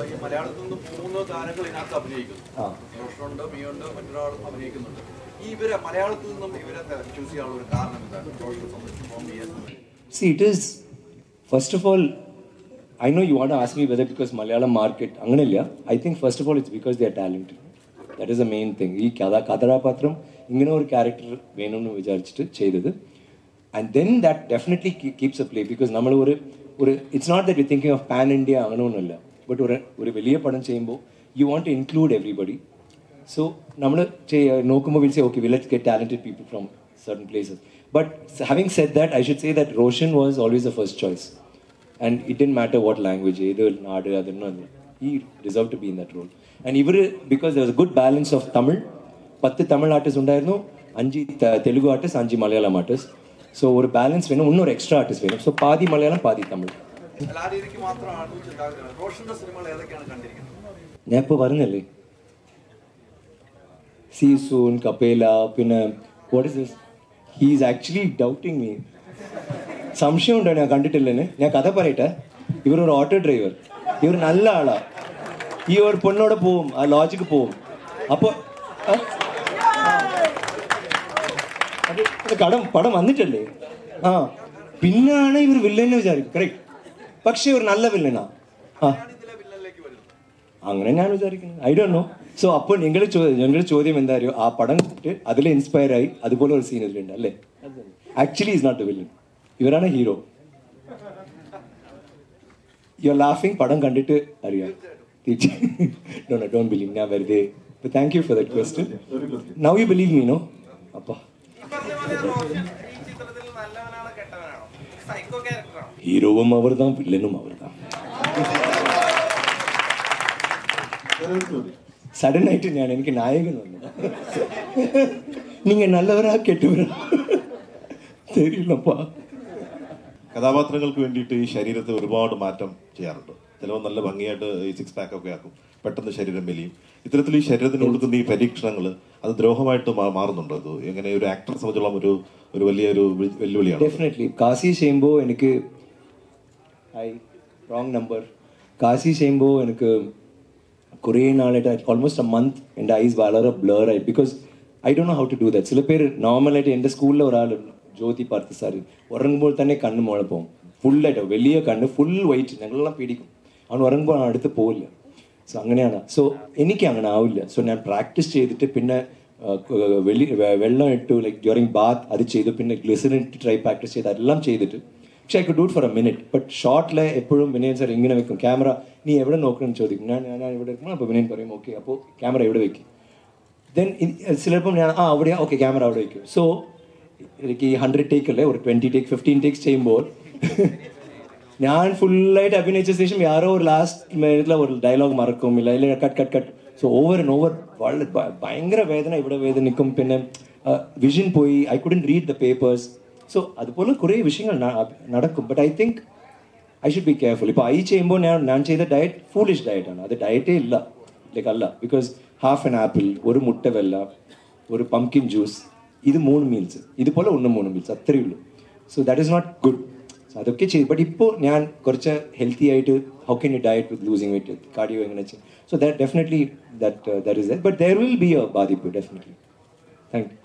ഈ മലയാളത്തിൽ നിന്ന് 3 താരങ്ങൾ ഇതിനകത്ത് അഭിനയിക്കുന്നു. റോഷനുണ്ട്, മിയുണ്ട്, മറ്റൊരാൾ അഭിനയിക്കുന്നുണ്ട്. ഇവരെ മലയാളത്തിൽ നിന്നും ഇവരെ ചൂസ് ചെയ്യാനുള്ള ഒരു കാരണം എന്താണ്? റോഷനെ സംബന്ധിച്ച് See, it is, first of all, I know you want to ask me whether because Malayalam market, anganilla. I think first of all it's because they are talented. That is the main thing. Ee Katharapatram, ingane or character venum nu vicharichittu cheyidadu. And then that definitely keeps a play because നമ്മൾ ഒരു it's not that we're thinking of pan India അങ്ങനെയൊന്നുമല്ല. But ഒരു വലിയ പടം ചെയ്യുമ്പോൾ you want to include everybody. So നമ്മൾ നോക്കുമ്പോൾ we'll say okay, let's get talented people from certain places. But having said that, I should say that Roshan was always the first choice. And it didn't matter what language, either Nadu or another. He deserved to be in that role. And even because there was a good balance of Tamil, 10 Tamil artists undayirunnu, 5 Telugu artists, 5 Malayalam artists. So ഒരു balance വേണം, ഒന്നൊരു extra artist വേണം. So പാതി മലയാളം പാതി തമിഴ്. ഞാൻ ഇപ്പോൾ പറഞ്ഞല്ലേ, സീസൂൺ, കപേല, പിന്നെ what is this, he is actually doubting me. സംശയം ഉണ്ടോ ഞാൻ കണ്ടിട്ടില്ലെന്ന്? ഞാൻ കഥ പറയട്ടെ. ഇവരൊരു ഓട്ടോ ഡ്രൈവർ, ഇവർ നല്ല ആളാ. ഈ ഒരു പെണ്ണോടെ പോവും, ആ ലോജിക്ക് പോവും. അപ്പോൾ പടം വന്നിട്ടല്ലേ, പിന്നാണ് ഇവർ വില്ലനെ വിചാരിക്കും. കറക്റ്റ്. പക്ഷെ ഒരു നല്ല വില്ലനാ. അങ്ങനെ ഞാൻ വിചാരിക്കുന്നു. I don't no. സോ അപ്പോൾ ഞങ്ങളുടെ ചോദ്യം എന്താ അറിയോ, ആ പടം കണ്ടിട്ട് അതിൽ ഇൻസ്പയർ ആയി അതുപോലെ ഒരു സീൻ ഇതിലുണ്ട് അല്ലേ? Actually is not a villain, ഇവരാണ് ഹീറോ. യു ആർ ലാഫിംഗ്, പടം കണ്ടിട്ട് അറിയാം. ഡോണ്ട് ബിലീവ്, ഞാൻ വെറുതെ. Thank you for that question. Now you believe me, no? അപ്പാ ഹീറോവും അവർ தான், വില്ലനും അവർ தான். സഡൻ ആയിട്ട് എനിക്ക് നായകൻ വന്നു. നിങ്ങൾ നല്ലവരാ കെട്ടവരാ തെരിയില്ലപ്പാ. കഥാപാത്രങ്ങൾക്ക് വേണ്ടിയിട്ട് ഈ ശരീരത്തെ ഒരുപാട് മാറ്റം ചെയ്യാറുണ്ട്. ചിലപ്പോൾ നല്ല ഭംഗിയായിട്ട് ഈ 6 പാക്ക് ഒക്കെ ആക്കും, പെട്ടെന്ന് ശരീരം മെലിയും. ഇത്തരത്തിൽ ഈ ശരീരത്തിന് കൊടുക്കുന്ന ഈ പരീക്ഷണങ്ങൾ അത് ദ്രോഹമായിട്ട് മാറുന്നുണ്ടോ? അത് എങ്ങനെ ഒരു ആക്ടറെ സംബന്ധിച്ചോളം ഒരു വലിയൊരു വെല്ലുവിളിയാണ്. ഡെഫിനറ്റ്ലി. കാശി ചെയ്യുമ്പോൾ എനിക്ക് റോങ് നമ്പർ. കാശി ചെയ്യുമ്പോൾ എനിക്ക് കുറേ നാളായിട്ട് ഓൾമോസ്റ്റ് എ മന്ത് എൻ്റെ ഐസ് വളരെ ബ്ലർ ആയി. Because I don't know how to do that. ചില പേര് നോർമലായിട്ട് എൻ്റെ സ്കൂളിലെ ഒരാളുണ്ട്, ജ്യോതി പാർത്ത് സാർ. ഉറങ്ങുമ്പോൾ തന്നെ കണ്ണ് മുള പോകും, ഫുള്ളായിട്ട് വലിയ കണ്ണ്, ഫുൾ വൈറ്റ്. ഞങ്ങളെല്ലാം പേടിക്കും. അവൻ ഉറങ്ങുമ്പോൾ അടുത്ത് പോവില്ല. സോ അങ്ങനെയാണ്. സോ എനിക്ക് അങ്ങനെ ആവില്ല. സോ ഞാൻ പ്രാക്ടീസ് ചെയ്തിട്ട് പിന്നെ വെള്ളം ഇട്ടു, ലൈക്ക് ഡ്യൂറിങ് ബാത്ത് അത് ചെയ്തു, പിന്നെ ഗ്ലിസറിൻ ഇട്ട് ട്രൈ പ്രാക്ടീസ് ചെയ്ത് എല്ലാം ചെയ്തിട്ട്. പക്ഷെ I could do it for a minute. But ഷോർട്ടിലെ എപ്പോഴും വിനയൻ സാർ ഇങ്ങനെ വെക്കും, ക്യാമറ നീ എവിടെ നോക്കണമെന്ന് ചോദിക്കും. ഞാൻ ഇവിടെ വെക്കുമ്പോൾ അപ്പോൾ വിനയൻ പറയും ഓക്കെ, അപ്പോൾ ക്യാമറ എവിടെ വെക്കും. ദെൻ ചിലപ്പം ഞാൻ അവിടെയാ, ഓക്കെ ക്യാമറ അവിടെ വയ്ക്കും. സോ എനിക്ക് ഈ 100 ടേക്ക് അല്ലേ, ഒരു 20 ടേക്ക് 15 ടേക്സ് ചെയ്യുമ്പോൾ ഞാൻ ഫുള്ളായിട്ട് അഭിനയിച്ച ശേഷം യാരോ ഒരു ലാസ്റ്റ് മിനിറ്റിൽ ഒരു ഡയലോഗ് മറക്കും, ഇല്ല ഇല്ല cut. So over and over വളരെ ഭയങ്കര വേദന, ഇവിടെ വേദനിക്കും. പിന്നെ വിഷൻ പോയി, I couldn't read the papers. So അതുപോലെ കുറേ വിഷയങ്ങൾ നടക്കും. But I think I should be careful. ഇപ്പോൾ ഐ ചെയ്യുമ്പോൾ ഞാൻ ചെയ്ത ഡയറ്റ് ഫൂളിഷ് ഡയറ്റാണ്. അത് ഡയറ്റേ ഇല്ല, ലൈക്ക് അല്ല. ബിക്കോസ് ഹാഫ് ആൻ ആപ്പിൾ, ഒരു മുട്ട വെല്ല, ഒരു പംകിൻ ജ്യൂസ്, ഇത് 3 മീൽസ്, ഇതുപോലെ 3 മീൽസ്, അത്രയേ ഉള്ളൂ. So that is not good. So അതൊക്കെ ചെയ്തു. ബട്ട് ഇപ്പോൾ ഞാൻ കുറച്ച് ഹെൽത്തി ആയിട്ട്, how can you diet with losing weight, cardio എങ്ങനെ ചെയ്യും. So that definitely that is that. But there will be a ബാധിപ്പ് ഡെഫിനറ്റ്ലി. Thank U.